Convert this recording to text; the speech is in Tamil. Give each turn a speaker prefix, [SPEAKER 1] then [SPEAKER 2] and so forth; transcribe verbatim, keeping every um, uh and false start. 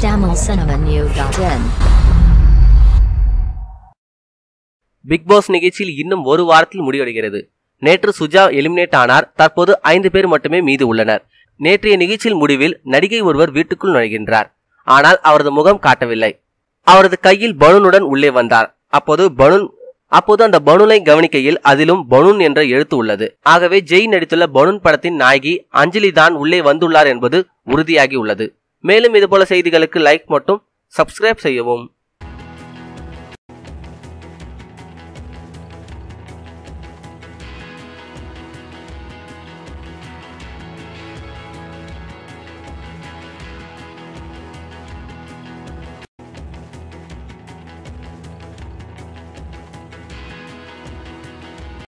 [SPEAKER 1] tamil cinema news dot in.
[SPEAKER 2] Bigg Boss நிகழ்ச்சியில் இன்னும் ஒரு வாரத்தில் முடிவடைகிறது. நேற்று சுஜா எலிமினேட் ஆனார். தற்போது ஐந்து பேர் மட்டுமே மீது உள்ளனர். நேற்றைய நிகழ்ச்சியில் முடிவில் நடிகை ஒருவர் வீட்டுக்குள் நுழைகின்றார். ஆனால் அவரது முகம் காட்டவில்லை. அவரது கையில் பலூனுடன் உள்ளே வந்தார். அப்போது பலூன் அப்போது அந்த பலூனை கவனிக்கையில் அதிலும் பலூன் என்ற எழுத்து உள்ளது. ஆகவே ஜெய் நடித்துள்ள பலூன் படத்தின் நாயகி அஞ்சலி தான் உள்ளே வந்துள்ளார் என்பது உறுதியாகி உள்ளது. மேலும் இதுபோல செய்திகளுக்கு லைக் மற்றும் சப்ஸ்கிரைப் செய்யவும்.